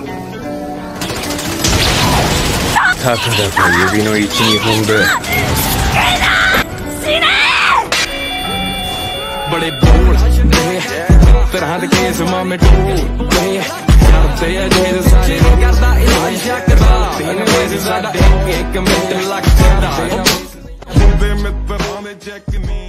たかだか指の1、2本でबड़े बोल तरह के केस मामे टोल करते हैं जेल सारे करता इलाज करता तीन बजे साडा एक मिनट लग जाता बंदे मित्रों ने चेक नहीं